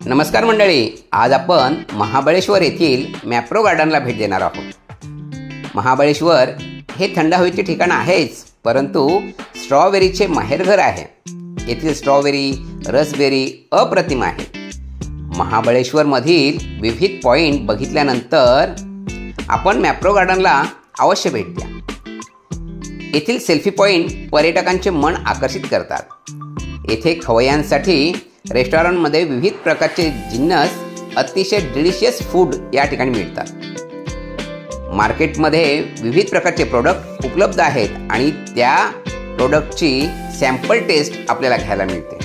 नमस्कार मंडळी, आज आपण महाबळेश्वर येथील मॅप्रो गार्डनला भेट देणार आहोत. महाबळेश्वर हे थंड हवेचे ठिकाण आहेच, परंतु स्ट्रॉबेरीचे माहेरघर आहे. येथील स्ट्रॉबेरी, रसबेरी अप्रतिम आहे. महाबळेश्वरमधील विविध पॉईंट बघितल्यानंतर आपण मॅप्रो गार्डनला अवश्य भेट द्या. येथील सेल्फी पॉईंट पर्यटकांचे मन आकर्षित करतात. येथे खवय्यांसाठी रेस्टॉरंटमध्ये विविध प्रकारचे जिन्नस, अतिशय डिलिशियस फूड या ठिकाणी मिळतात. मार्केटमध्ये विविध प्रकारचे प्रोडक्ट उपलब्ध आहेत आणि त्या प्रोडक्टची सॅम्पल टेस्ट आपल्याला घ्यायला मिळते.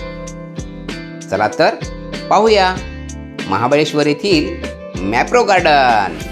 चला तर पाहूया महाबळेश्वर येथील मॅप्रो गार्डन.